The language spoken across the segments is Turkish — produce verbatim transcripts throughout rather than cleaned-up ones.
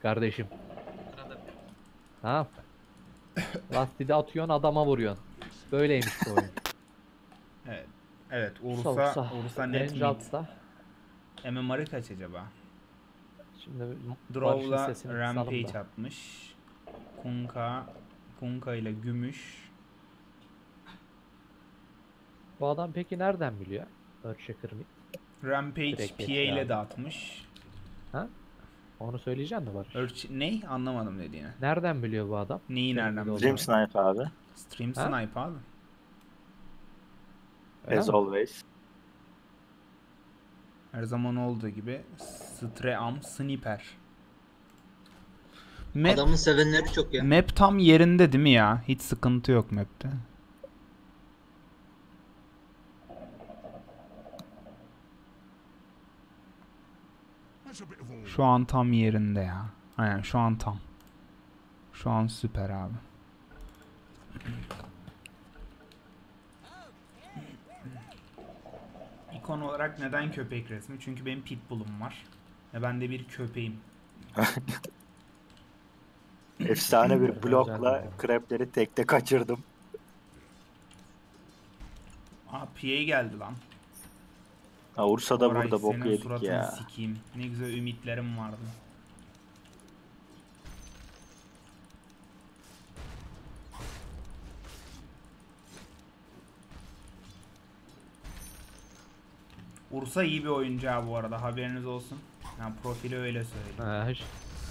kardeşim. Sırada. Tamam. Lastiği atıyorsun, adama vuruyorsun. Böyleymiş bu oyun. Evet. Evet. Ursa Ursa, Ursa. Ursa net Birinci mid. altta. M M R'ı kaç acaba? Şimdi Barış'ın Draw'la sesini kısalım Rampage da. atmış. Kunkka. Kunkka ile Gümüş. Bu adam peki nereden biliyor? Earthshaker mı? Rampage Direkt P A geçiyor ile abi. de atmış. Ha? Onu söyleyeceksin mi Barış? Earth... Ne? Anlamadım dediğini. Nereden biliyor bu adam? Neyi Senin nereden bir de biliyor? olduğunu. Dream Snipe abi. Stream Ha? Snipe abi. Öyle As mi? always. Her zaman olduğu gibi Stream Sniper. Map, Adamın sevenleri çok ya. map tam yerinde değil mi ya? Hiç sıkıntı yok map'te. Şu an tam yerinde ya. Aynen şu an tam. Şu an süper abi. İkon olarak neden köpek resmi? Çünkü benim pitbull'um var. Ve ben de bir köpeğim. Efsane bir Güzel blokla oldu. krepleri tekte kaçırdım. Aa P A geldi lan. Ha, Ursa da Koray, burada bok senin yedik suratını ya. sikeyim. Ne güzel ümitlerim vardı. Ursa iyi bir oyuncu ha bu arada, haberiniz olsun. Yani profili öyle söyleyeyim. Ha, hiç-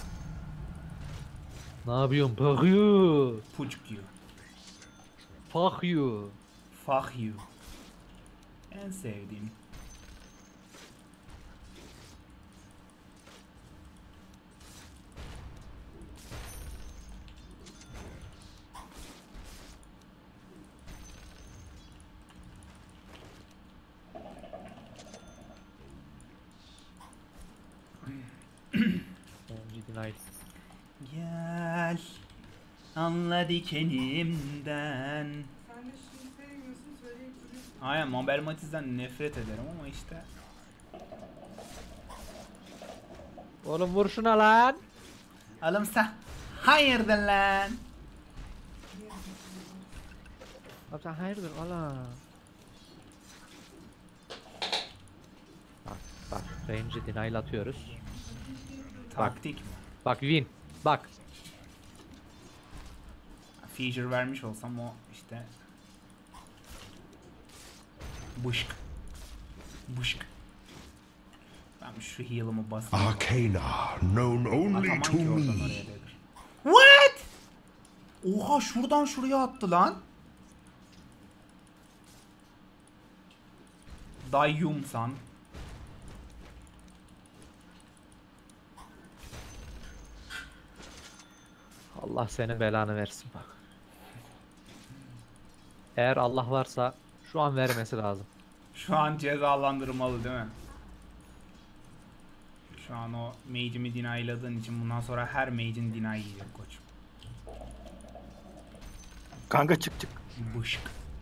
Ne yapıyorsun? Fuck you. Puçk you. Fuck you. Fuck you. En sevdiğim. Deny. Gel. Anla dikenimden. Sen de şimdi sevmiyorsun, söyleyip duruyorsun. Aynen Mabel Matiz'den nefret ederim ama işte. Oğlum vur şuna lan. Alımsa. Hayırdır lan. Abi sen hayırdır ala. Bak bak range'i denial atıyoruz. Taktik mi? Bak win. Bak. Feature vermiş olsam o işte. Bışk. Bışk. Ben şu heal'ımı basayım. Arcana, known only Atamam to ki oradan me. oraya dedir. What? Oha şuradan şuraya attı lan. Dayyum san. Allah senin belanı versin bak. Eğer Allah varsa şu an vermesi lazım. Şu an cezalandırmalı değil mi? Şu an o mage'imi deny'ladığın için bundan sonra her mage'in deny yiyecek koç. Kanka çık çık. Bışk.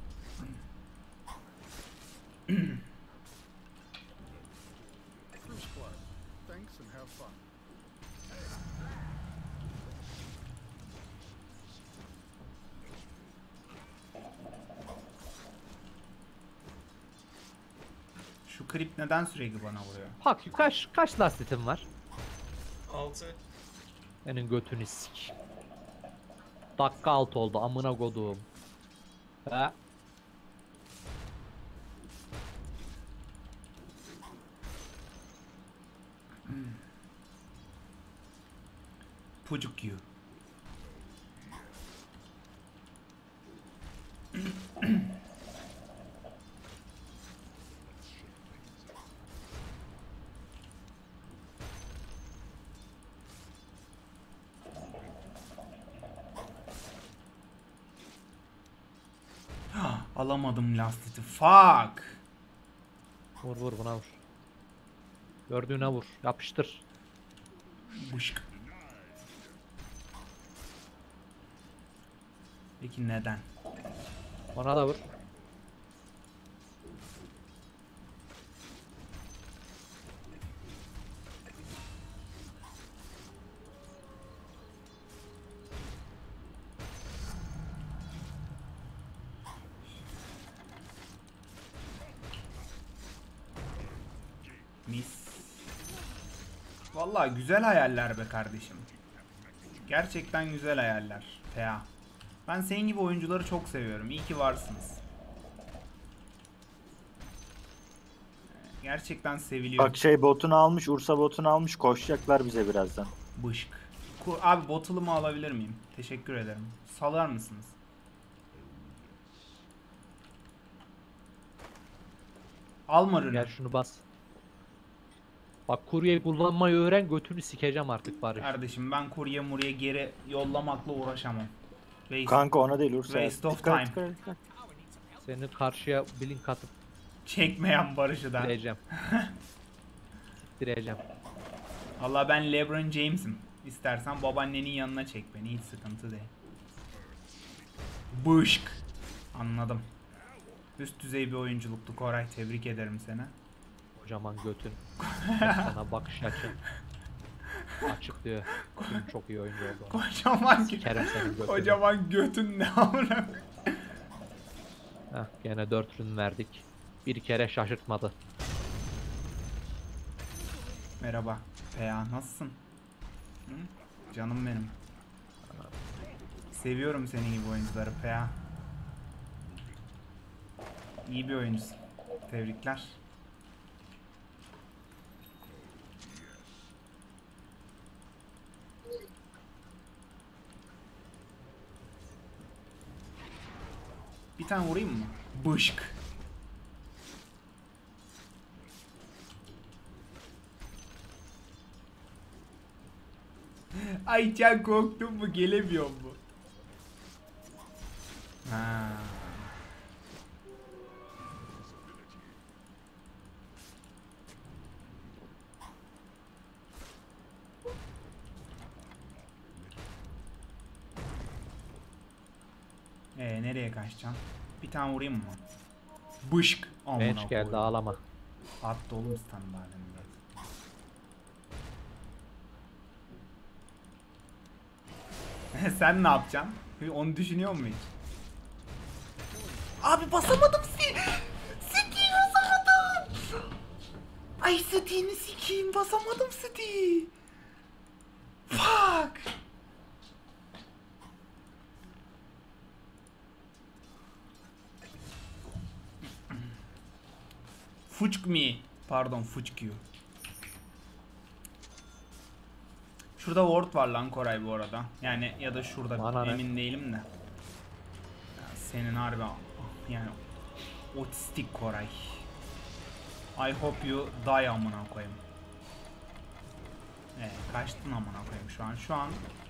Şu klip neden sürekli bana vuruyor? Bak kaç kaç lastiğim var? Altı. Senin götünü sik. Dakika altı oldu amına koduğum. He? Pucuk you. Alamadım lastiti. Fuck. Vur vur buna vur. Gördüğüne vur. Yapıştır. Bışk. Peki neden? Ona da vur. Vallahi güzel hayaller be kardeşim. Gerçekten güzel hayaller. Fea. Ben senin gibi oyuncuları çok seviyorum. İyi ki varsınız. Gerçekten seviliyor. Bak şey botunu almış, Ursa botunu almış, koşacaklar bize birazdan. Bışk. Ku- Abi botulumu alabilir miyim? Teşekkür ederim. Salar mısınız? Alma rünü. Gel şunu bas. Bak kuryeyi kullanmayı öğren, götünü sikeceğim artık Barış. Kardeşim ben kurye murye geri yollamakla uğraşamam. Waste, Kanka ona değil Ursa. waste of Dikkat, time. dikkat, dikkat. Seni karşıya blink atıp Çekmeyen Barış'ı da. direceğim. direceğim. Valla ben LeBron James'im. İstersen babaannenin yanına çek beni. Hiç sıkıntı değil. Bışk. Anladım. Üst düzey bir oyunculuktu Koray. Tebrik ederim seni. Kocaman götün. Hep sana bakış açın. Açık diyor. Kim çok iyi oyuncu oldu. Kocaman Sikerim senin götünü. Kocaman götün ne amına. Heh, gene dört rün verdik. Bir kere şaşırtmadı. Merhaba. Peya nasılsın? Hı? Canım benim. Seviyorum senin gibi oyuncuları Peya. İyi bir oyuncusun. Tebrikler. Bir tane vurayım mı? Bışk. Ay sen korktun mu? Gelemiyor mu? Ha. Ee nereye kaçacaksın? Bir tane vurayım mı? Bışk. Amına Bench geldi, koyayım. ağlama. Attı oğlum standartını. Sen ne yapacaksın? Onu düşünüyor musun hiç? Abi basamadım si. Sikiyim basamadım. Ay City'ni sikiyim basamadım City. Fuck. Fuck me. Pardon fuck you. Şurada ward var lan Koray bu arada. Yani ya da şurada Bana ne? emin değilim de. Ya senin harbi yani otistik Koray. I hope you die amına koyayım. Ee, kaçtın amına koyayım şu an. Şu an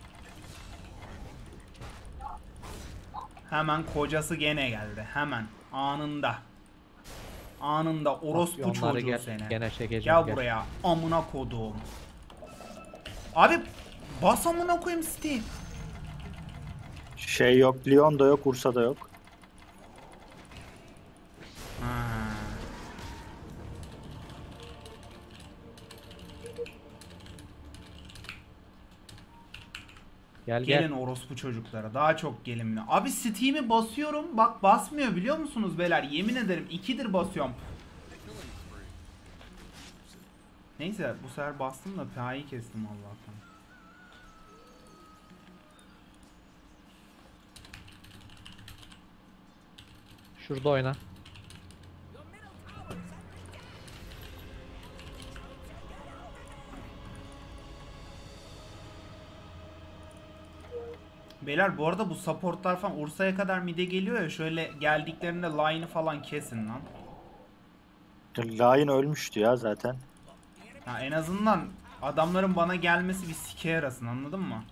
hemen kocası gene geldi. Hemen anında. Anında orospu Onları çocuğu gel, seni. gene çekeceğim, Gel gel. buraya amına kodum. Abi bas amına koyayım City. Şey yok, Leon da yok, Ursa da yok. Ha. Gel Gelin gel. orospu çocuklara. Daha çok gelin bile. Abi Steam'i basıyorum. Bak basmıyor biliyor musunuz beyler? Yemin ederim ikidir basıyorum. Neyse bu sefer bastım da P A'yı kestim Allah'tan. Şurada oyna. Beyler bu arada bu supportlar falan Ursa'ya kadar mid'e geliyor ya, şöyle geldiklerinde line'ı falan kesin lan. Lion ölmüştü ya zaten. Ya en azından adamların bana gelmesi bir sike yarasın, anladın mı?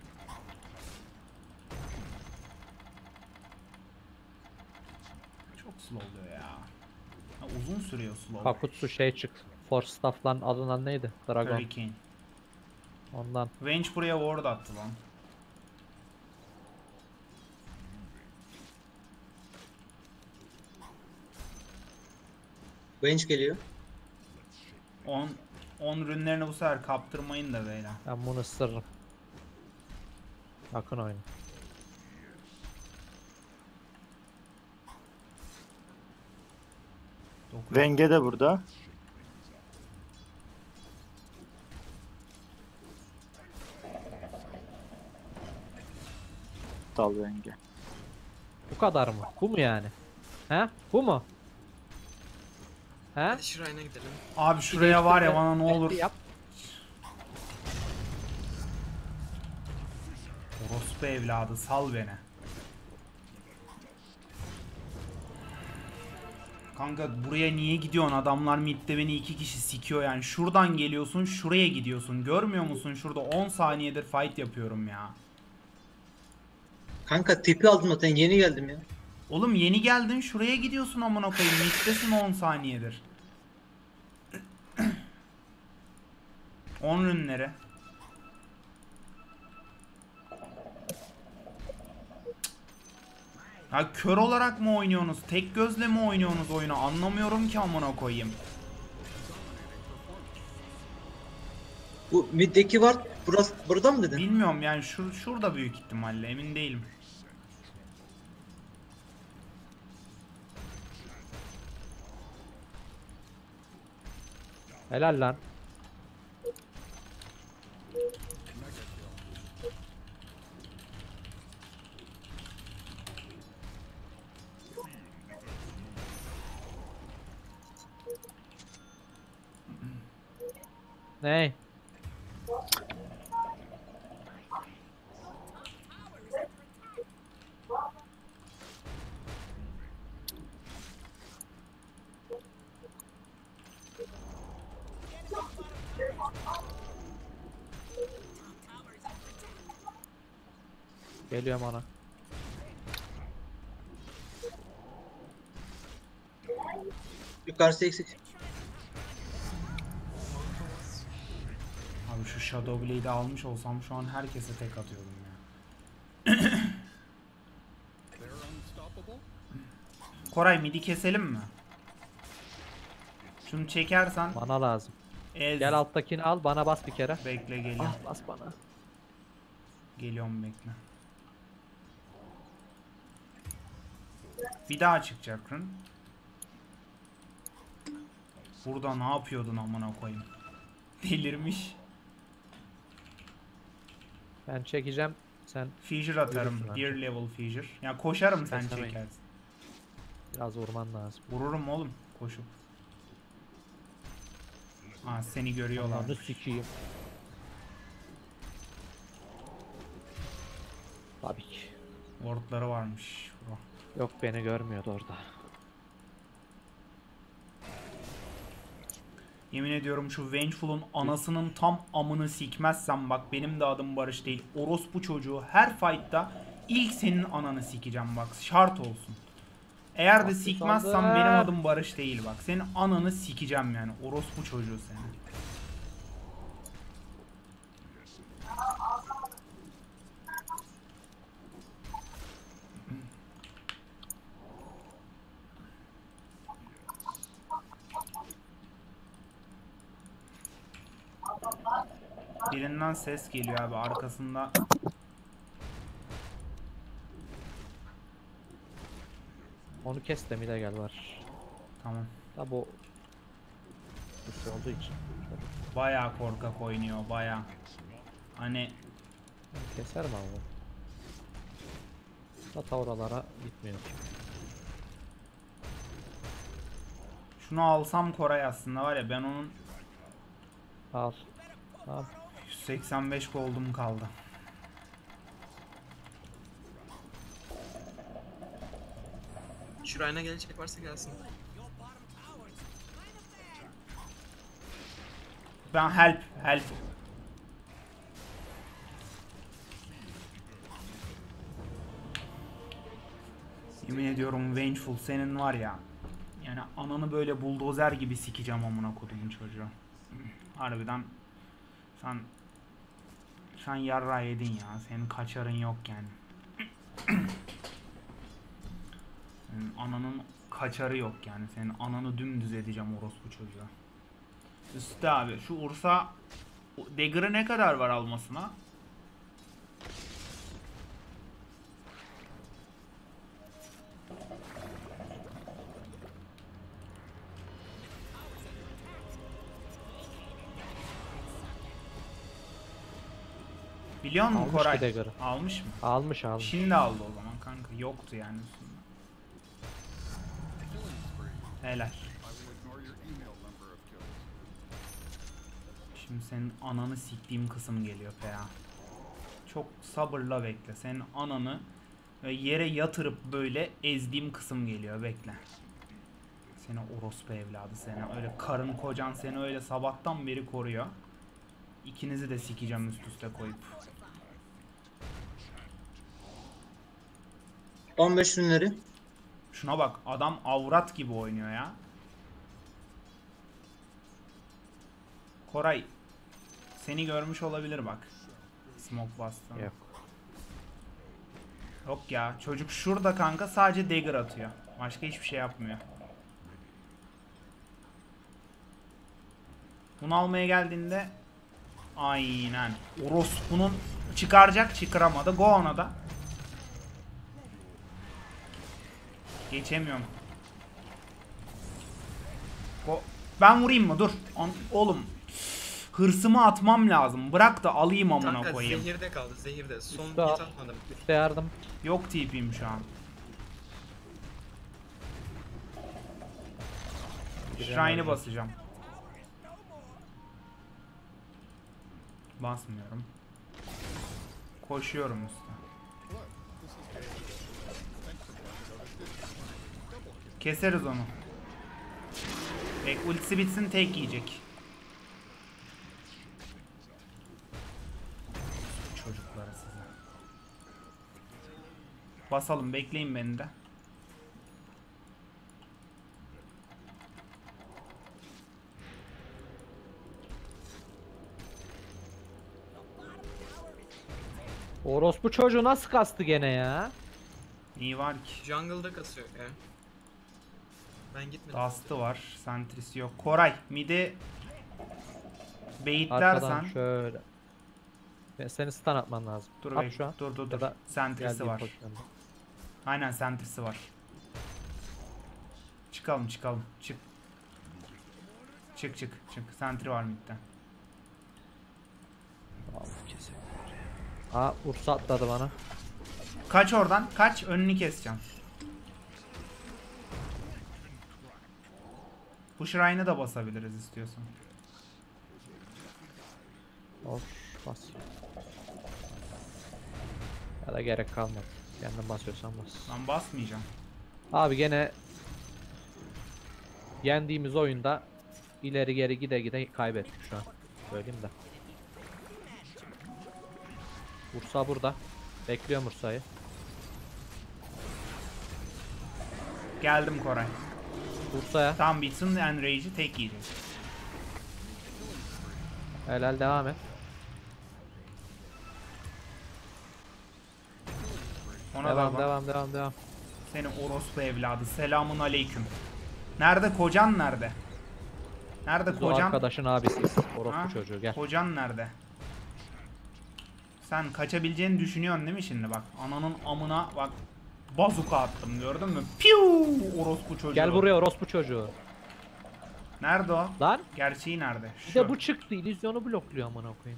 Çok slow oluyor ya. Ya uzun sürüyor slow. Kakutsu şey çık. Force Staff'lan adından neydi? Dragon. Hurricane. Ondan. Venge buraya ward attı lan. Bench geliyor. on on ürünlerini bu sefer kaptırmayın da beyler. Ben bunu ısırırım. Yakın oyna. Dokuz. Venge de burada. aptal bence. Bu kadar mı? Bu mu yani? He? Bu mu? He? Hadi şuraya gidelim. Abi şuraya var ya Değiştirme, bana ne olur. belki Yap. Orospu evladı sal beni. Kanka buraya niye gidiyorsun? Adamlar midde beni iki kişi sikiyor yani. Şuradan geliyorsun, şuraya gidiyorsun. Görmüyor musun? Şurada on saniyedir fight yapıyorum ya. Kanka tipi aldım zaten yeni geldim ya. Oğlum yeni geldin, şuraya gidiyorsun amına koyayım. Middesin on saniyedir. on rünleri. Ya kör olarak mı oynuyorsunuz? Tek gözle mi oynuyorsunuz oyunu? Anlamıyorum ki amına koyayım. Bu middeki var. Burası burada mı dedin? Bilmiyorum yani şur şurada büyük ihtimalle emin değilim. Helal lan. Ney? Geliyorum ona. Yukarısı eksik. Abi şu Shadow Blade'i almış olsam şu an herkese tek atıyordum ya. Koray midi keselim mi? Şunu çekersen Bana lazım. ez. Gel alttakini al, bana bas bir kere. Bekle geliyorum. Ah, bas bana. Geliyorum bekle. Bir daha çıkacak rün. Burada ne yapıyordun amına koyayım? Delirmiş. Ben çekeceğim. Sen Fissure atarım. Yürüsün Bir level fissure. Ya koşarım sen Kesemeyin. çekersin. biraz vurman lazım. Vururum oğlum koşup. Ha seni görüyorlar. Ananı sikeyim. Tabii ki. Wardları varmış. Bro. Yok, beni görmüyordu orada. Yemin ediyorum şu Vengeful'un anasının tam amını sikmezsem bak benim de adım Barış değil. Orospu çocuğu her fight'ta ilk senin ananı sikeceğim bak. Şart olsun. Eğer de Bak, sikmezsem saldır. benim adım Barış değil bak. Senin ananı sikeceğim yani. Orospu çocuğu seni. Birinden ses geliyor abi arkasında. Onu kes de mide gel var. Tamam. Da bu bir şey olduğu için. Bayağı korkak oynuyor bayağı. Hani Keser mi abi? Hata oralara gitmiyor. şunu alsam Koray aslında var ya ben onun Al. Al. yüz seksen beş gold'um kaldı. Şuraya gelecek varsa gelsin. Ben help help. Yemin ediyorum Vengeful senin var ya. Yani ananı böyle buldozer gibi sikeceğim amına kodumun çocuğu. Harbiden sen sen yarra yedin ya. Senin kaçarın yok yani. Senin ananın kaçarı yok yani. Senin ananı dümdüz edeceğim orospu çocuğa. Üstte abi şu Ursa Dagger'ı ne kadar var almasına? Biliyor musun Almış Koray? ki Dagger'ı. Almış mı? Almış almış. Şimdi aldı o zaman kanka. Yoktu yani üstünde. Helal. Şimdi senin ananı siktiğim kısım geliyor P A. Çok sabırla bekle. Senin ananı ve yere yatırıp böyle ezdiğim kısım geliyor. Bekle. Seni orospu evladı seni. Öyle karın kocan seni öyle sabahtan beri koruyor. İkinizi de sikeceğim üst üste koyup. on beş ünleri. Şuna bak, adam avrat gibi oynuyor ya. Koray seni görmüş olabilir bak. Smoke bastı. Yok. Yok ya, çocuk şurada kanka sadece dagger atıyor. Başka hiçbir şey yapmıyor. Bunu almaya geldiğinde aynen orospunun çıkaracak, çıkaramadı. Go ona da. Geçemiyorum. Go. Ben vurayım mı? Dur. An oğlum. Hırsımı atmam lazım. Bırak da alayım amına Kanka koyayım. zehirde kaldı zehirde. Son Üstü hit al. atmadım. Üste yardım. Yok T P'yim şu an. Shrine'ı basacağım. Basmıyorum. Koşuyorum usta. Keseriz onu. Bek ultisi bitsin tek yiyecek. Çocuklara size. Basalım, bekleyin beni de. Orospu çocuğu nasıl kastı gene ya? İyi var ki. Jungle'da kasıyor ya. Ben gitmedim. Dust'ı var. Sentrisi yok. Koray midi Arkadan beyitlersen. şöyle. Ben seni stun atman lazım. Dur At bek- şu an. dur dur Ya dur. da Sentrisi geldiğin var. pozisyonda. Aynen sentrisi var. Çıkalım çıkalım. Çık. Çık çık çık. Sentri var midden. Aa Ursa atladı bana. Kaç oradan. Kaç. Önünü keseceğim. Bu Shrine'ı da basabiliriz istiyorsan. Of bas. Ya da gerek kalmadı. Kendin basıyorsan bas. Ben basmayacağım. Abi gene yendiğimiz oyunda ileri geri gide gide kaybettik şu an. Söyleyeyim de. Ursa burada. Bekliyorum Ursa'yı. Geldim Koray. Ursa'ya. Tam bitsin and rage'i tek yiyecek. Helal devam et. Ona Devam da bak. devam devam devam. Seni orospu evladı. Selamun aleyküm. Nerede kocan nerede? Nerede Bu kocan? arkadaşın abisi. Orospu Ha? çocuğu gel. Kocan nerede? Sen kaçabileceğini düşünüyorsun değil mi şimdi bak? Ananın amına bak. Bazuka attım gördün mü? Piu! Orospu çocuğu. Gel buraya orospu çocuğu. Nerede o? Lan Gerçeği nerede? bir Şu. de bu çıktı. İllüzyonu blokluyor amına koyayım.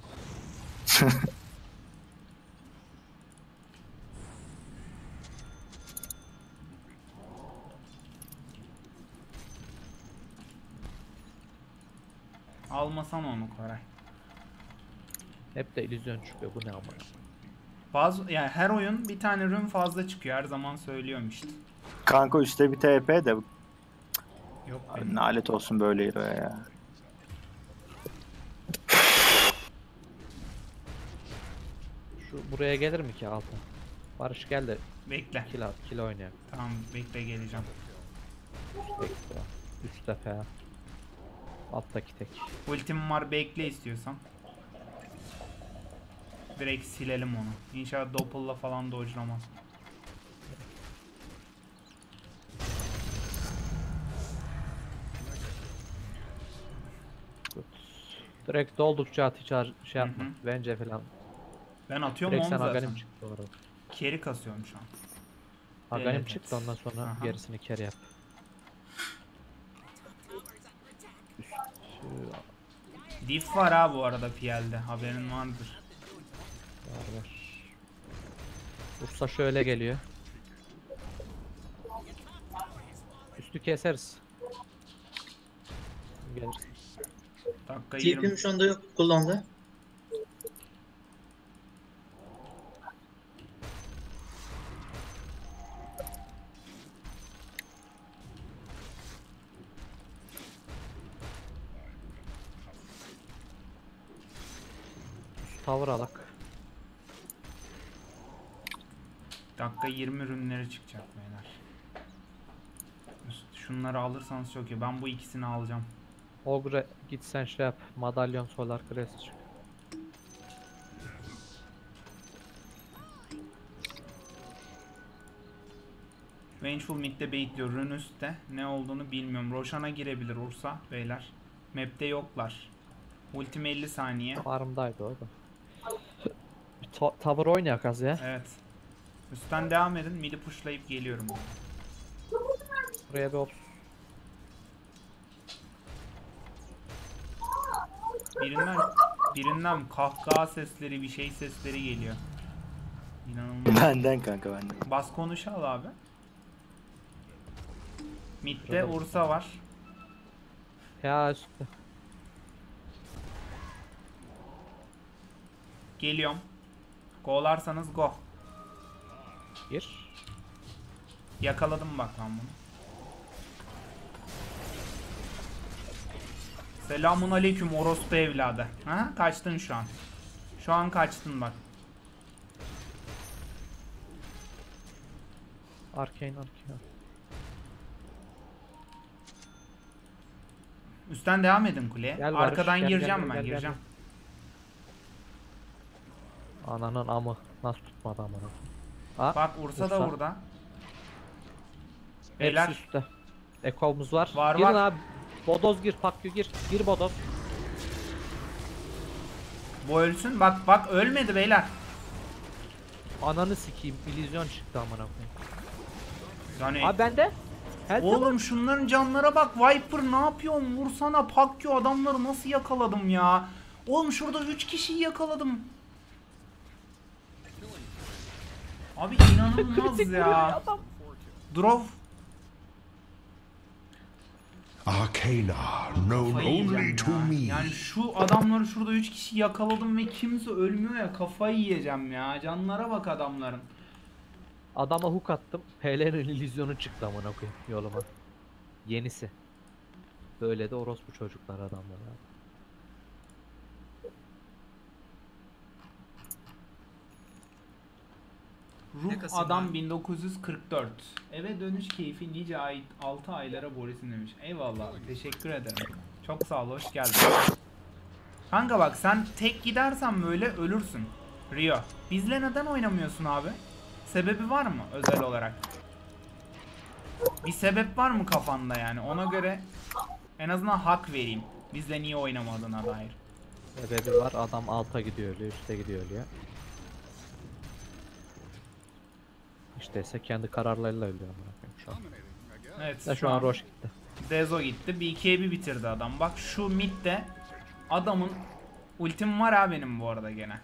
Almasan onu Koray. Hep de illüzyon çıkıyor. Bu ne amına. Bazı yani her oyun bir tane rün fazla çıkıyor. Her zaman söylüyorum işte. Kanka üstte bir T P de Yok abi, benim. nalet olsun böyle hero'ya ya. Şu buraya gelir mi ki alta? Barış gel de Bekle. kill at, kill oynayalım. Tamam bekle geleceğim. Bekle. Üst tepe. Alttaki tek. Ultim var bekle istiyorsan. Direkt silelim onu. İnşallah doppel'la falan dodge'lamaz. Good. Direkt doldukça at hiç har- şey yapma. Hı hı. Bence falan. Ben atıyorum Direkt onu sen zaten. Aghanim çıktı orada. Carry kasıyorum şu an. Aghanim Evet. çıktı ondan sonra Aha. gerisini carry yap. Üst, Diff var ha bu arada P L'de haberin vardır. var ver. Ursa şöyle geliyor. Üstü keseriz. Gelirsin. Dakika yirmi. T P'm şu anda yok kullandı. Tavır alak. Dakika yirmi ürünleri çıkacak beyler. Şunları alırsanız çok iyi. Ben bu ikisini alacağım. Ogre git sen şey yap. Madalyon Solar Crest çık. Vengeful mid'de baitliyor. Rune üstte. Ne olduğunu bilmiyorum. Roshan'a girebilir Ursa beyler. Map'te yoklar. Ultim elli saniye. Farmdaydı o da. Bir ta- tavır oynayak az ya. Evet. Üstten devam edin. Mid'i pushlayıp geliyorum. Buraya bir op. Birinden birinden kahkaha sesleri, bir şey sesleri geliyor. İnanılmaz. Benden kanka benden. Bas konuş al abi. Mid'de Ursa var. Ya üstte. Geliyorum. Go'larsanız go. Gir. Yakaladım bak lan bunu. Selamun aleyküm orospu evladı. Ha? Kaçtın şu an. Şu an kaçtın bak. Arcane Arcane. Üstten devam edin kuleye. Gel Barış, Arkadan gel, gireceğim gel, ben, gel, gel, gireceğim. Ananın amı. Nasıl tutmadı amına? Ha? Bak Ursa da Ursa. burada. Hepsi Beyler üstte. Ekomuz var. Var, Girin var. abi. Bodoz gir, Pakyo gir. Gir Bodoz. bu ölsün. Bak bak ölmedi beyler. Ananı sikeyim. İllüzyon çıktı amına koyayım. Yani Abi bende. Help oğlum şunların canlara bak. Viper ne yapıyorsun? Vursana Pakyo, adamları nasıl yakaladım ya? Oğlum şurada üç kişiyi yakaladım. Abi inanılmaz ya. Drov Arcana, known kafayı yiyeceğim only to ya. me. Yani şu adamları şurada üç kişi yakaladım ve kimse ölmüyor ya, kafayı yiyeceğim ya. Canlara bak adamların. Adama hook attım. P L'nin illüzyonu çıktı amına koyayım yoluma. Yenisi. Böyle de orospu çocuklar adamlar abi. Ruh Ne kasım Adam var? bin dokuz yüz kırk dört. Eve dönüş keyfi nice ay altı aylara Boris'in demiş. Eyvallah. Teşekkür ederim. Çok sağ ol. Hoş geldin. Kanka bak sen tek gidersen böyle ölürsün. Rio. Bizle neden oynamıyorsun abi? Sebebi var mı özel olarak? Bir sebep var mı kafanda yani? Ona göre en azından hak vereyim. Bizle niye oynamadığına dair. Sebebi var. Adam alta gidiyor ölüyor. Üste gidiyor ölüyor. İşte ise kendi kararlarıyla ölüyor amına koyayım şu an. Evet. Ya şu an Roche gitti. Dezo gitti. bir ikiye bir bitirdi adam. Bak şu midde adamın ultim var ha benim bu arada gene.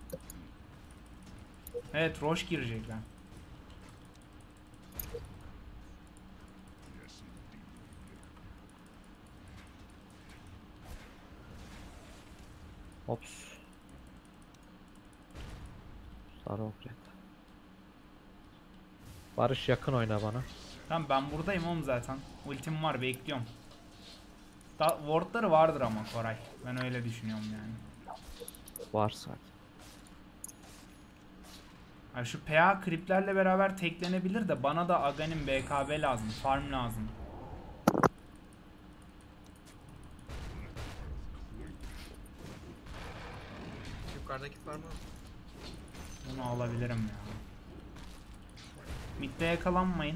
Evet Roche girecekler. Ops. Sarı okret. Barış yakın oyna bana. Tamam ben buradayım oğlum zaten. Ultim var, bekliyorum. Da wardları vardır ama Koray. Ben öyle düşünüyorum yani. Var zaten. Yani şu P A kriplerle beraber teklenebilir de bana da Aghanim B K B lazım. Farm lazım. Yukarıdaki farmı al. Bunu alabilirim ya. Mid'de yakalanmayın.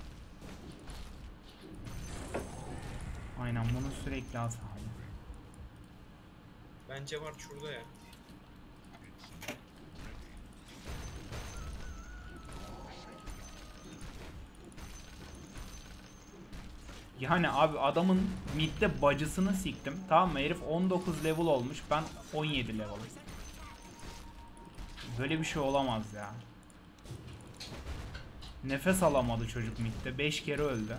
Aynen bunu sürekli al sahada. Bence var şurada ya. Yani abi adamın midde bacısını siktim. Tamam mı? Herif on dokuz level olmuş. Ben on yedi level. Böyle bir şey olamaz ya. Nefes alamadı çocuk midde. beş kere öldü.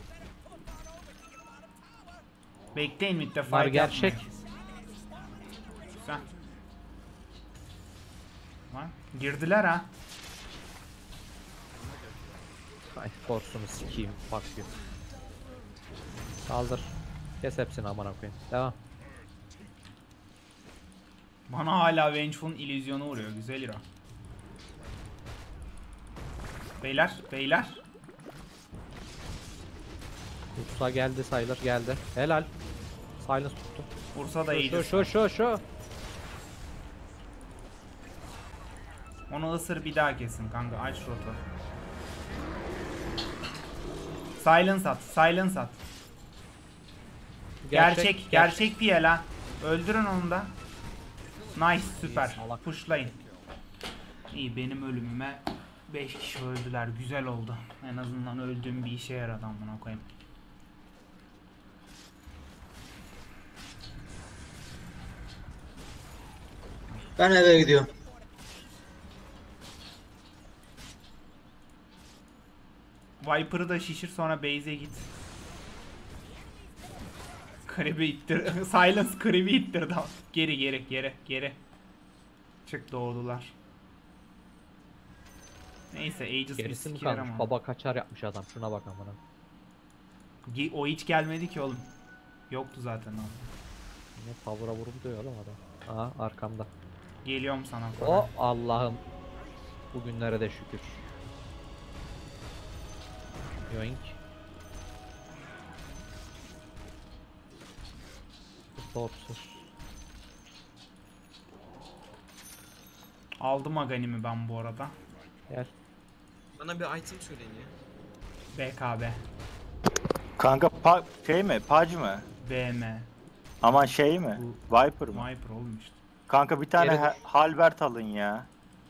Bekleyin midde Bunlar fight gerçek. yapmayın. Güzel. Lan, girdiler ha. Ay forsunu sikeyim. Fuck you. Kaldır. Kes hepsini amına koyayım. Devam. Bana hala Vengeful'un illüzyonu vuruyor. Güzel hero. Beyler, beyler. Ursa geldi sayılır geldi. Helal. Silence tuttu. Vursa da Şu iyidir. şu şu şu. Onu ısır bir daha kesin kanka. Aç rotu. Silence at. Silence at. Gerçek. Gerçek, bir ha. Öldürün onu da. Nice. Süper. salak. Pushlayın. İyi, benim ölümüme beş kişi öldüler. Güzel oldu. En azından öldüğüm bir işe yaradı amına koyayım. Ben eve gidiyorum. Viper'ı da şişir, sonra base'e git. Kribi ittir. Silence kribi ittirdi. Geri geri geri geri. Çık, doğdular. Neyse Aegis bir Gerisi mi siker kalmış? ama. Baba kaçar yapmış adam. Şuna bak amına. Ge- O hiç gelmedi ki oğlum. Yoktu zaten o. Ne tavura vurum diyor oğlum adam. Aha arkamda. Geliyorum sana. O Allah'ım. Bugünlere de şükür. Yoink. Topsuz. Aldım aganimi ben bu arada. Gel. Bana bir item söyleyin ya. B K B. Kanka pa şey mi? Paj mı? B M. Aman şey mi? Viper mı? Viper oğlum işte. Kanka bir tane Geri ha- Halbert alın ya.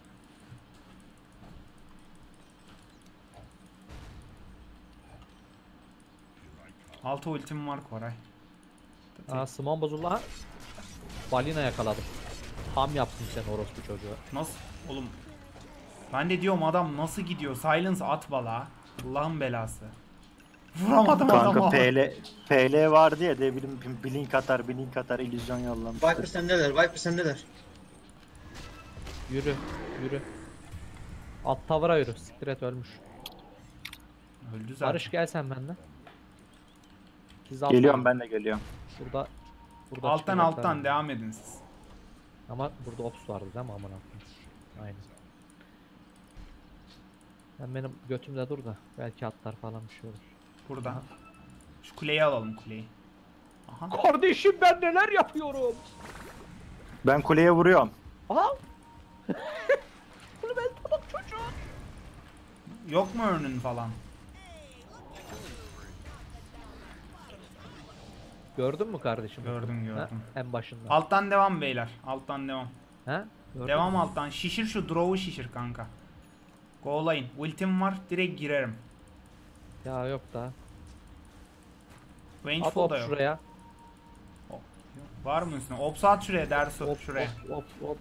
Altı ultim var Koray. Aa Simon bozuldu ha. Balina yakaladım. Ham yaptın sen orospu çocuğa. Nasıl? Oğlum. Ben de diyorum adam nasıl gidiyor? Silence at bala. Allah'ın belası. Vuramadım Kanka adamı. P L P L vardı ya, de bileyim blink atar blink atar illüzyon yollamış. Viper sendeler, Viper sendeler. Yürü, yürü. Alt tavıra yürü. Siktir et ölmüş. Öldü zaten. Barış gel sen benden. Siz alttan- Geliyorum, ben de geliyorum. Burada. Burada Alttan çıkacaklar alttan yani. devam edin siz. Ama burada ops vardı değil mi aman Allah'ım. Aynen. Sen benim götümde dur da belki atlar falan bir şey olur. Burada. Şu kuleyi alalım, kuleyi. Aha. Kardeşim ben neler yapıyorum? Ben kuleye vuruyorum. Aha! Bunu ben tabak çocuğum. Yok mu önün falan? Gördün mü kardeşim? Gördüm, Ha? gördüm. En başında. Alttan devam beyler. Alttan devam. Ha? Gördün Devam mü? alttan. Şişir şu draw'u şişir kanka. Go'layın. Ultim var. Direkt girerim. Ya yok da. At Vengeful hop da yok. şuraya. Var mı üstüne? Ops at şuraya, ders Hop şuraya. hop hop hop.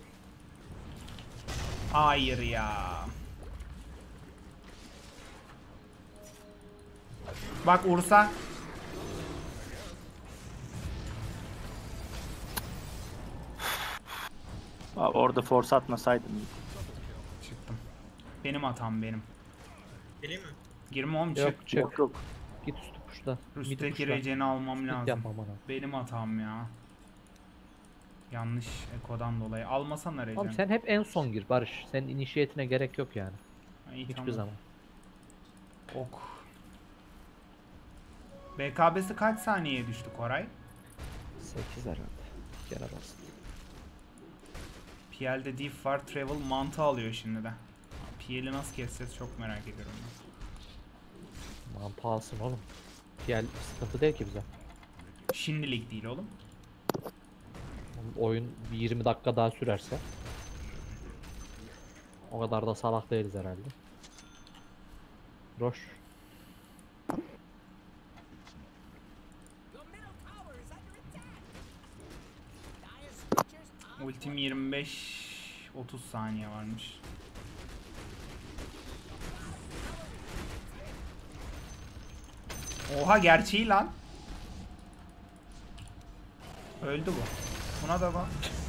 Hayır ya. Bak Ursa. Abi orada force atmasaydım. Çıktım. Benim hatam benim. Geleyim mi? Girme oğlum, çık. Yok çık. Yok yok. Git üstü puşla. Midi Üstteki puşla. receni almam Git lazım. yapma bana. Benim hatam ya. Yanlış ekodan dolayı. Almasana recen. Oğlum sen hep en son gir Barış. Senin inişiyetine gerek yok yani. İyi, Hiçbir tamam. zaman. Ok. B K B'si kaç saniyeye düştü Koray? sekiz herhalde. Bir kere bastım. P L'de diff var. Travel mantı alıyor şimdi de. P L'i nasıl keseceğiz çok merak ediyorum ben. Mantı alsın oğlum. Gel sıkıntı değil ki bize. Şimdilik değil oğlum. Oyun bir yirmi dakika daha sürerse. O kadar da salak değiliz herhalde. Roş. Ultim yirmi beş. otuz saniye varmış. Oha gerçeği lan. Öldü bu. Buna da bak.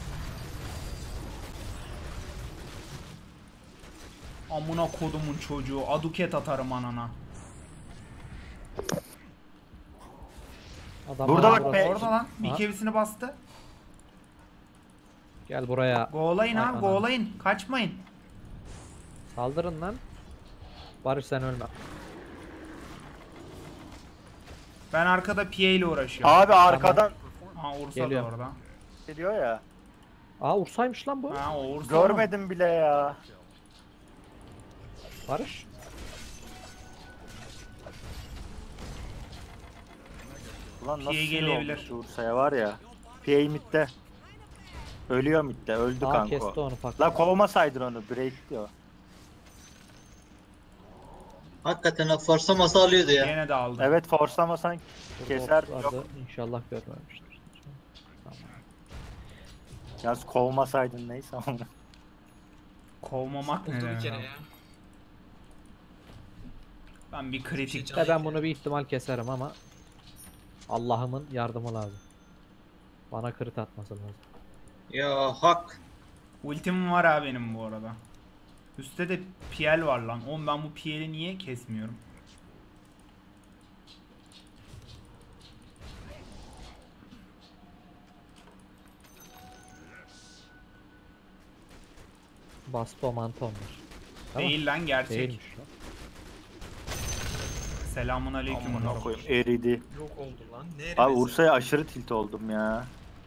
Amına kodumun çocuğu. Aduket atarım anana. Adam Burada bana bak burası- be. Orada lan. Bir Ha. kevisini bastı. Gel buraya. Go'layın Ay ha. anam. Go'layın. Kaçmayın. Saldırın lan. Barış sen ölme. Ben arkada P A ile uğraşıyorum. Abi arkadan Ha Ursa Geliyor. da orada. geliyor ya. Aa Ursa'ymış lan bu. Ha o Ursa. Görmedim bile ya. Barış. Ulan nasıl P A sinir gelebilir. olmuş Ursa'ya var ya. P A midde. Ölüyor midde. Öldü Aa kanka kesti o. onu fark. La kovmasaydın onu. Break diyor. Hakikaten o forsaması alıyordu ya. Gene de aldı. Evet forslamasan keser. Vardı. Yok. İnşallah görmemiştir. Tamam. Yalnız kovmasaydın neyse ama. Kovmamak ne Oldu bir demek kere abi? ya. Ben bir kritik. Şey- De ben bunu bir ihtimal keserim ama Allah'ımın yardımı lazım. Bana crit atması lazım. Ya hak. Ultim var ha benim bu arada. Üstte de P L var lan. Oğlum ben bu P L'i niye kesmiyorum? Basto mantom var. Tamam. Değil lan gerçek. Değilmiş lan. Selamun aleyküm. Amına koyayım eridi. Yok oldu lan. Ne Abi erimesi? Ursa'ya aşırı tilt oldum ya.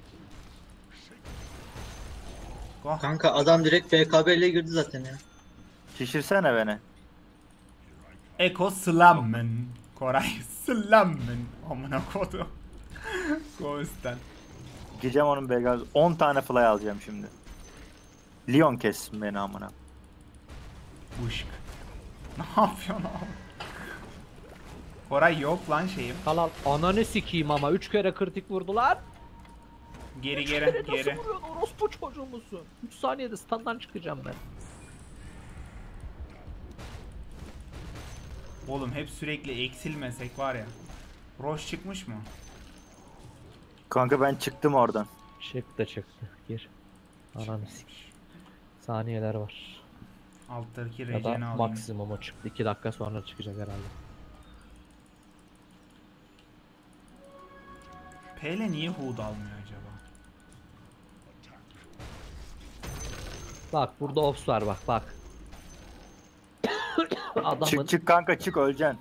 Oh, Kanka adam direkt B K B ile girdi zaten ya. Şişirsene beni. Eko Slammen. Koray Slammen. Amına kodum. Ghost'tan. Gideceğim onun Begaz. on tane fly alacağım şimdi. Leon kessin beni amına. Buşk. Ne yapıyorsun abi? Koray yok lan şeyim. Kalal ananı sikeyim ama üç kere kritik vurdular. Geri geri Nasıl geri. vuruyorsun orospu çocuğu musun? üç saniyede standdan çıkacağım ben. Oğlum hep sürekli eksilmesek var ya. Roş çıkmış mı? Kanka ben çıktım oradan. Çıktı çıktı. Gir. Ananı sikeyim. Saniyeler var. Alttaki Ya da rejeni alayım. maksimum o çıktı. iki dakika sonra çıkacak herhalde. Pele niye Hood almıyor acaba? Bak burada ops var bak bak. Adamın Çık çık kanka çık öleceksin.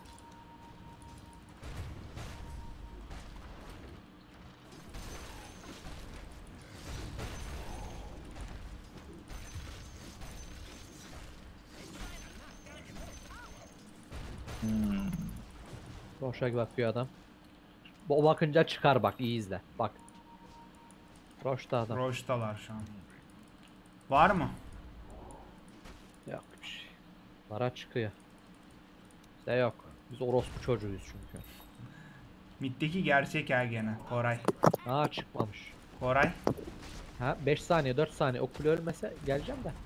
Hmm. Roş'a bakıyor adam. O bakınca çıkar bak iyi izle. Bak. Roş'ta adam. Roş'talar şu an. Var mı? Yok bir şey. Para çıkıyor. Bizde yok. Biz orospu çocuğuyuz çünkü. Mid'deki gerçek er gene. Koray. Aa çıkmamış. Koray. Ha beş saniye dört saniye o kule ölmese geleceğim de.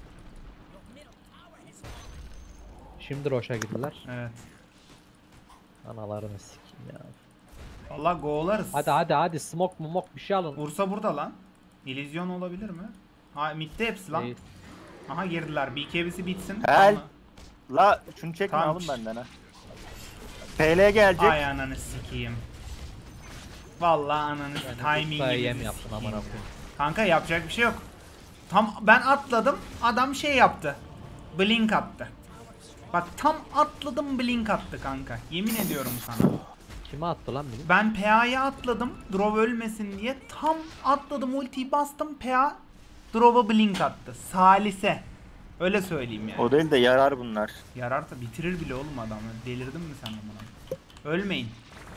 Şimdi Roş'a gidiler. Evet. Analarını sikeyim ya. Allah go'larız. Hadi hadi hadi smoke mumok bir şey alın. Ursa burada lan. İllüzyon olabilir mi? Ha mid'de hepsi lan. Değil. Aha girdiler. B K B'si bitsin. Hel. Tamam. La şunu çekme Tamam. alın benden ha. P L gelecek. Ay ananı sikeyim. Vallahi ananı Ustaya timing'i yem yaptın amına koyayım. Kanka yapacak bir şey yok. Tam ben atladım. Adam şey yaptı. Blink attı. Bak tam atladım blink attı kanka. Yemin ediyorum sana. Kime attı lan beni? Ben P A'ya atladım. Drove ölmesin diye. Tam atladım ultiyi bastım. P A Drove'a blink attı. Salise. Öyle söyleyeyim yani. O değil de yarar bunlar. Yarar da bitirir bile oğlum adamı. Delirdin mi sen bana? Ölmeyin.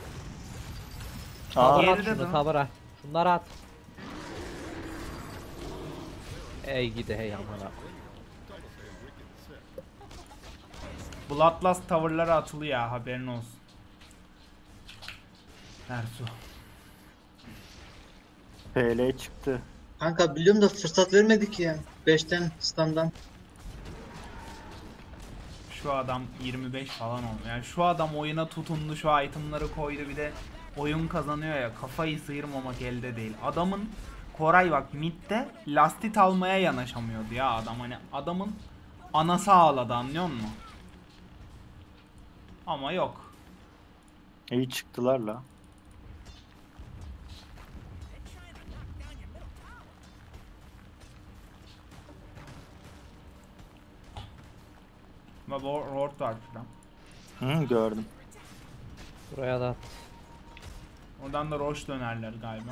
Aa, Tavır at geride şunu dur. tavıra. Şunları at. Ey gide hey amına koyayım. Bloodlust tavırlara atılıyor ya haberin olsun. Ersu. P L çıktı. Kanka biliyorum da fırsat vermedik ya. beşten standdan. Şu adam yirmi beş falan oldu. Yani şu adam oyuna tutundu, şu itemları koydu, bir de oyun kazanıyor ya, kafayı sıyırmamak elde değil. Adamın Koray bak midde lastit almaya yanaşamıyordu ya adam, hani adamın anası ağladı, anlıyor musun? Ama yok. İyi çıktılar la. Bak o Lord var şuradan. Hı, gördüm. Buraya da at. Oradan da Roche dönerler galiba.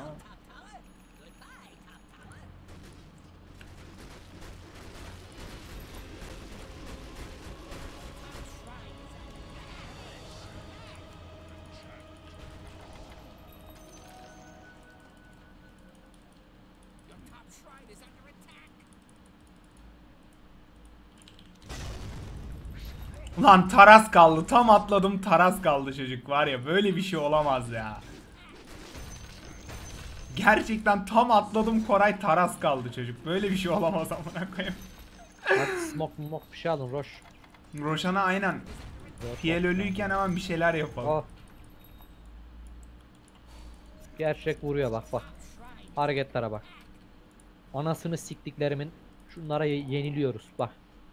Ulan Taras kaldı. Tam atladım, Taras kaldı çocuk, var ya, böyle bir şey olamaz ya. Gerçekten tam atladım, Koray Taras kaldı çocuk. Böyle bir şey olamaz amına koyayım. Hadi smoke smoke bir şey alın Roş. Roşan'a aynen. Fiel ölüyken hemen bir şeyler yapalım. Oh. Gerçek vuruyor bak bak. Hareketlere bak. Anasını siktiklerimin şunlara ye- yeniliyoruz bak.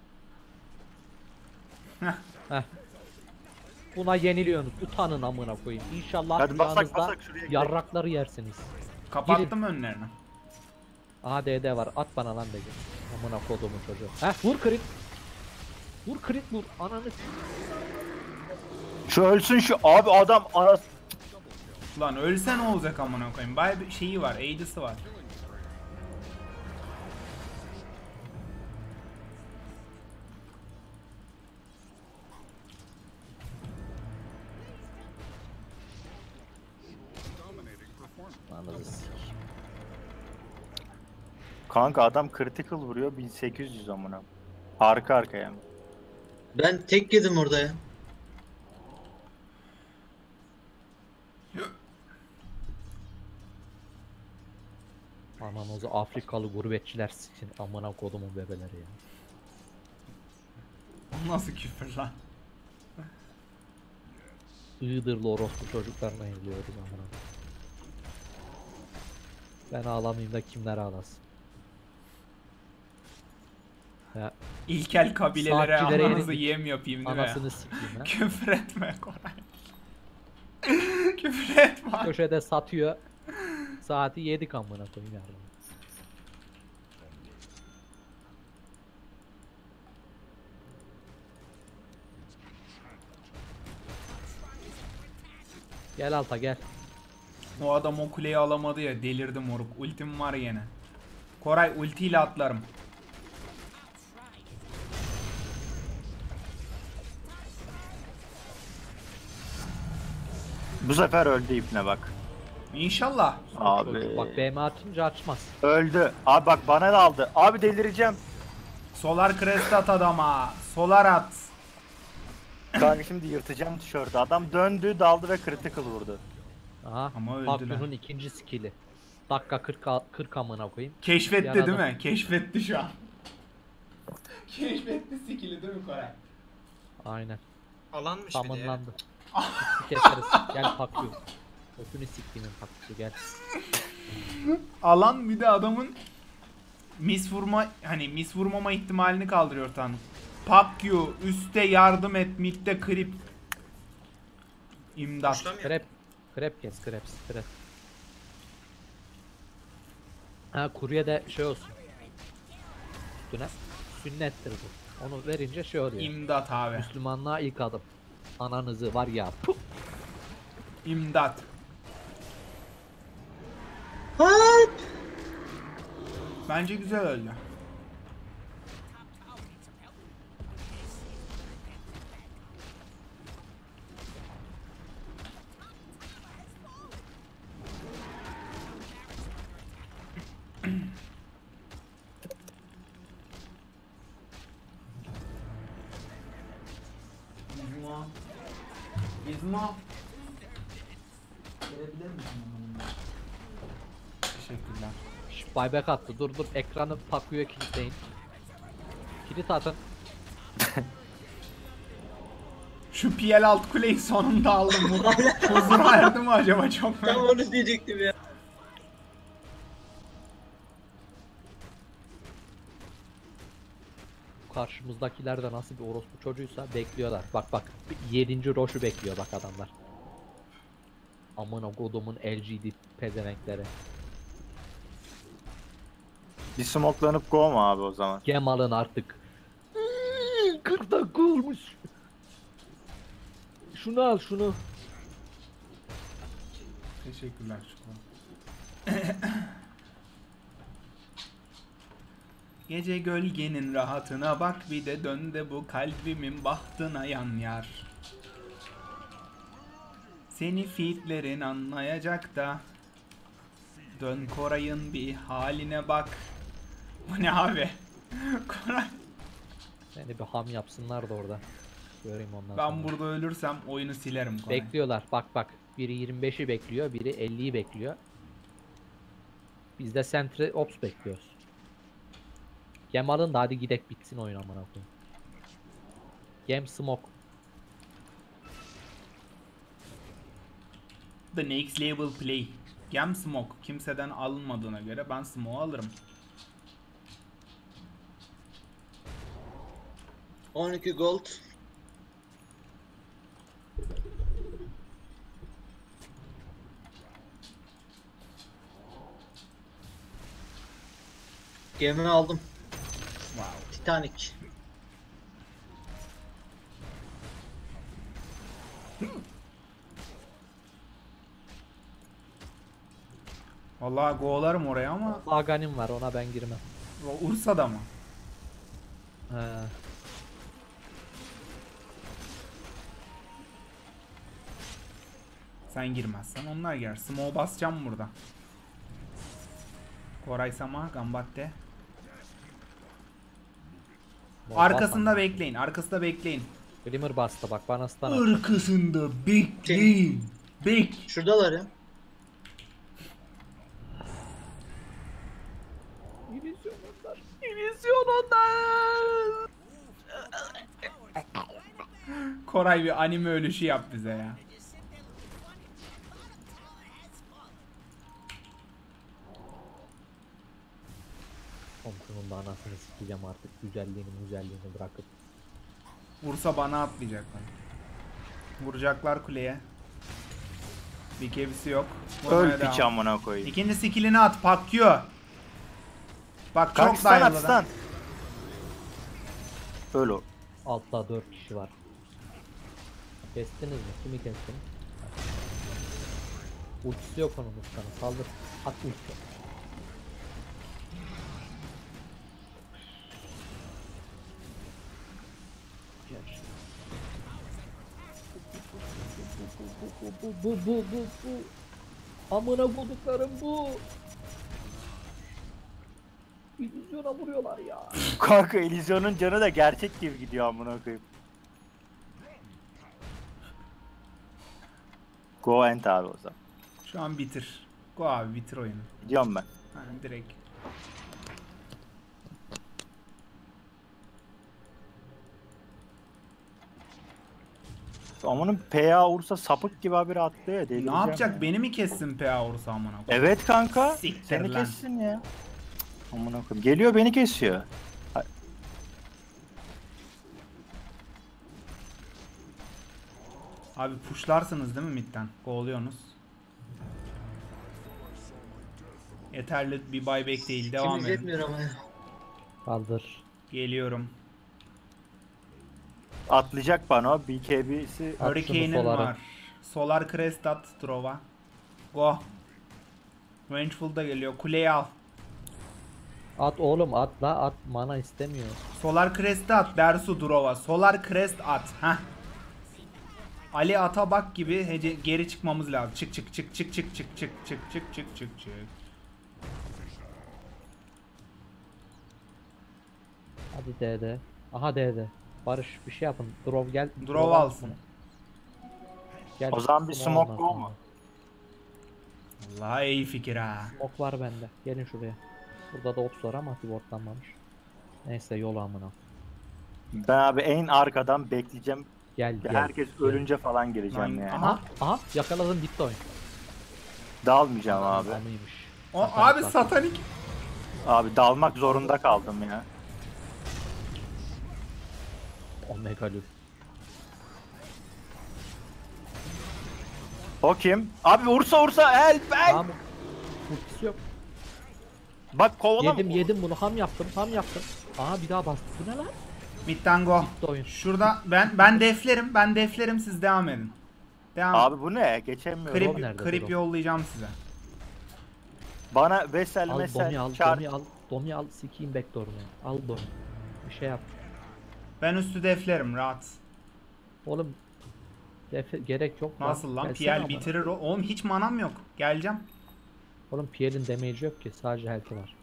Heh. Buna yeniliyorsunuz. Utanın amına koyayım. İnşallah Hadi basak, rüyanızda basak, şuraya gidelim. yarrakları yersiniz. Kapattım önlerini. Aha D D var. At bana lan dedi. Amına kodumun çocuğu. Heh vur crit. Vur crit vur. Ananı s- Şu ölsün şu abi, adam aras. Ulan ölse ne olacak amına koyayım. Bay bir şeyi var, Aidis'i var. Ananı s- Kanka adam critical vuruyor bin sekiz yüz amına. Arka arkaya mı? Ben tek yedim orada ya. Ananızı Afrikalı gurbetçiler siksin. Amına kodumun bebeleri ya. O nasıl küfür lan? Iğdırlı orospu çocuklarına izliyoruz amına. Ben ağlamayayım da kimler ağlasın. Ya İlkel kabilelere Saatçilere ananızı yenildik. yem yapayım değil mi? anasını sikeyim ha. Küfür etme Koray. Küfür etme. Köşede satıyor. Saati yedik amına koyayım yardım. Gel alta gel. O adam o kuleyi alamadı ya, delirdi moruk. Ultim var yine. Koray ultiyle atlarım. Bu sefer öldü ipne bak. İnşallah. Abi. Bak B M açınca açmaz. Öldü. Abi bak bana da aldı. Abi delireceğim. Solar crest at adama. Solar at. Kanka şimdi yırtacağım tişörtü. Adam döndü, daldı ve critical vurdu. Aha. Ama öldüler. Pakyu'nun ikinci skill'i. Dakika kırk, a- kırk amına koyayım. Keşfetti Yaradı. değil mi? Keşfetti şu an. Keşfetti skill'i değil mi Koray? Aynen. Alanmış bir de ya. Tamamlandı. Bitti keseriz. Gel Pakyu. Öpünü siktiğimin Pakyu'su gel. Alan bir de adamın mis vurma, hani mis vurmama ihtimalini kaldırıyor tanrım. Pakyu üste yardım et, midde krip. İmdat. Boşlamıyor. Krep. Krep kes krep. Krep. Ha kurye de şey olsun. Üstüne sünnettir bu. Onu verince şey oluyor. İmdat abi. Müslümanlığa ilk adım. Ananızı var ya. Puh. İmdat. Hayır. Bence güzel öldü. Gizmo. Gizmo. Gelebilir misin? Teşekkürler. Şş, buyback attı. Dur dur ekranı Paku'ya kilitleyin. Kilit atın. Şu P L alt kuleyi sonunda aldım. Bu huzur verdi mi acaba, çok Tam merak. onu diyecektim ya. Karşımızdakiler de nasıl bir orospu çocuğuysa bekliyorlar. Bak bak yedinci roşu bekliyor bak adamlar. Amına kodumun L G D pezevenkleri. Bir smokelanıp go mu abi o zaman? Gem alın artık. kırk dakika olmuş. Şunu al şunu. Teşekkürler Çukur. Gece gölgenin rahatına bak, bir de dön de bu kalbimin bahtına yan yar. Seni featlerin anlayacak da dön Koray'ın bir haline bak. Bu ne abi? Koray. Seni bir ham yapsınlar da orada. Göreyim ondan Ben sonra. burada ölürsem oyunu silerim Koray. Bekliyorlar. Bak bak. Biri yirmi beşi bekliyor, biri elliyi bekliyor. Biz de Sentry Ops bekliyoruz. Gem alın da hadi gidek bitsin oyun amına koyayım. Gem smoke. The next level play. Gem smoke. Kimseden alınmadığına göre ben smoke alırım. on iki gold. Gemi aldım. Wow. Titanic. Vallahi go'larım oraya ama Paganim var ona ben girmem. o Ursa'da mı? He. Sen girmezsen onlar girer. Smoke basacağım burada. Koray Sama, Gambatte. Arkasında bekleyin, arkasında bekleyin. Glimmer bastı bak bana stun attı. Arkasında bekleyin. Bek. Şuradalar ya. İllüzyon onlar. İllüzyon onlar. Koray bir anime ölüşü yap bize ya. Komşunun da anasını sikeceğim artık güzelliğini güzelliğini bırakıp. Vursa bana atlayacaklar. Vuracaklar kuleye. Bir kevisi yok. Vurmaya Öl devam. piç amına koyayım. İkinci skillini at, Pakyo. Bak Kalk çok stun at dayalı. stun. Öl o. Altta dört kişi var. Kestiniz mi? Kimi kestin? Ultisi yok onun Mustafa'nın. Saldır. At ulti. Bu bu bu bu bu bu. Amına koduklarım bu. İllüzyona vuruyorlar ya. Kanka Elysion'un canı da gerçek gibi gidiyor amına koyayım. Go end abi o zaman. Şu an bitir. Go abi bitir oyunu. Gidiyorum ben. Yani direkt. Amanın P A vursa sapık gibi haberi atlıyor ya. Ne delireceğim yapacak? ya. Beni mi kessin P A vursa amına koyayım? Evet kanka. Siktir Seni lan. kessin ya. Cık, amına koyayım. Geliyor beni kesiyor. Ha- Abi pushlarsınız değil mi midden? Go'luyorsunuz. Yeterli bir buyback değil. Devam İkimiz edin. yetmiyor ama ya. Kaldır. Geliyorum. Atlayacak bana o. B K B'si. At Hurricane'in şunu solara. var. Solar Crest at Drova. Go. Vengeful da geliyor. Kuleyi al. At oğlum at la at mana istemiyor. Solar Crest'i at Dersu Drova. Solar Crest at. Heh. Ali Atabak gibi hece geri çıkmamız lazım. Çık çık çık çık çık çık çık çık çık çık çık çık. Hadi D D. Aha D D. Barış bir şey yapın. Drov gel. Drov alsın. Gel. O zaman bir smoke smoke ondan go sonra. mu? Vallahi iyi fikir ha. Ok var bende. Gelin şuraya. Burada da ops var ama tibortlanmamış. Neyse yol amına. Ben abi en arkadan bekleyeceğim. Gel gel. Herkes gel. ölünce falan geleceğim Lan, yani. aha. Aha aha yakaladım bitti oyun. Dalmayacağım abi. Amıymış. O, Satanik abi bak. satanik. Abi dalmak zorunda kaldım ya. Omega Lül. O kim? Abi vursa vursa help help. Tamam. Ultisi yok. Bak kovala. Yedim yedim bunu ham yaptım ham yaptım. Aha bir daha bastı. Bu ne lan? Midden go. Bitti oyun. Şurada ben ben deflerim. Ben deflerim siz devam edin. Devam. Abi bu ne? Geçemiyorum. Drop Krip, nerede, krip drop? yollayacağım size. Bana Vesel Al mesel Domi al çağır. Domi al. Domi al sikiyim backdoor'unu. Al Domi. Bir şey yap. Ben üstü deflerim rahat. Oğlum. Def- gerek yok. Nasıl lan? Gelsene P L amına. bitirir o. Oğlum hiç manam yok. Geleceğim. Oğlum P L'in damage'i yok ki. Sadece health'i var.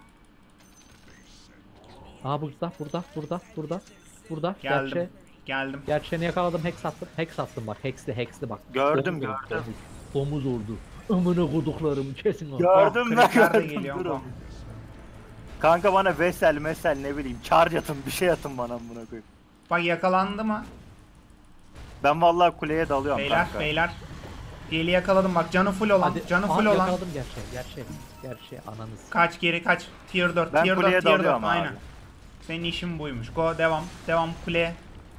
Aa burada burada burada burada. Burada. Geldim. Gerçe, Geldim. gerçeğini yakaladım. Hex attım. Hex attım bak. Hexli hexli bak. Gördüm, Domuz oldu, gördüm. Domuz, domuz oldu. Amına koduklarım kesin o. Gördüm lan kripler de gördüm. geliyor, Durun. bak. Kanka bana Vesel mesel ne bileyim charge atın bir şey atın bana buna koyayım. Bak yakalandı mı? Ben vallahi kuleye dalıyorum Beyler kanka. beyler. Deli yakaladım bak canı full olan. Hadi. Canı Aa, full olan. yakaladım gerçeği. Gerçeği. Gerçeği ananız. Kaç geri kaç. Tier dört. Ben tier kuleye dört. Tier dört. dalıyorum abi. Aynen. Senin işin buymuş. Go devam. Devam kuleye.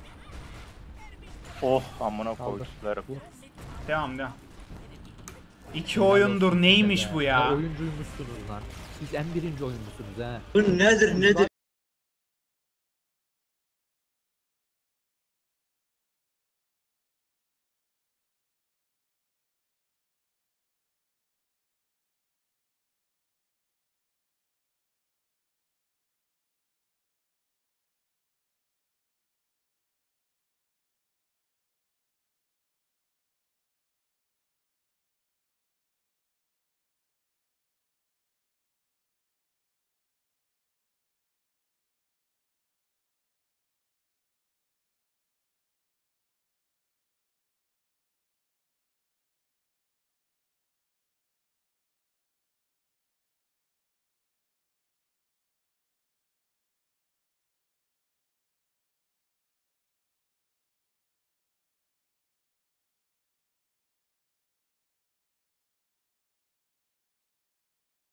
Oh amına Kaldır. koyduklarım. Vur. Devam devam. İki oyundur neymiş bu ya? Oyuncuymuşsunuz lan. Siz en birinci oyuncusunuz ha. Bu nedir nedir?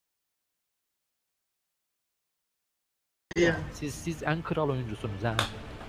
Ya. Siz siz en kral oyuncusunuz ha.